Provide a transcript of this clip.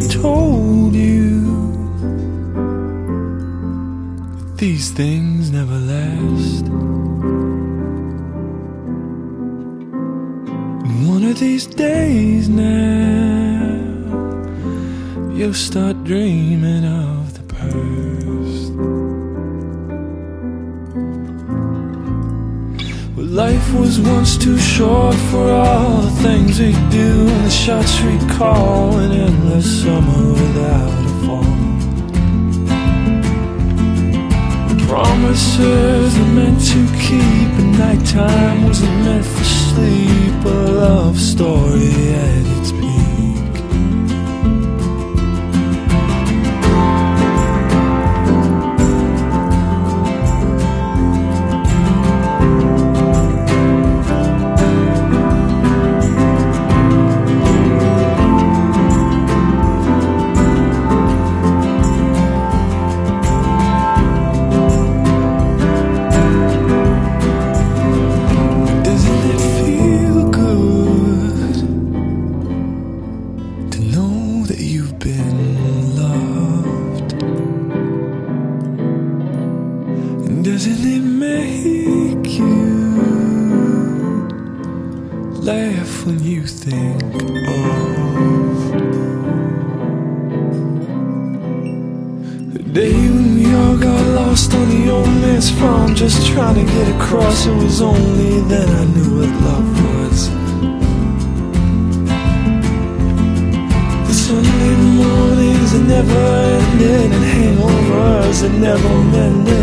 told you that these things never last. And one of these days now, you'll start dreaming of the past. Well, life was once too short for all the things we do, and the shots we call an endless summer without a fall. Promises are meant to keep, and nighttime wasn't meant for sleep. A love story at its peak. Doesn't it make you laugh when you think of the day when we all got lost on the old man's farm, just trying to get across? It was only then I knew what love was. The Sunday mornings that never ended, and hangovers that never mended.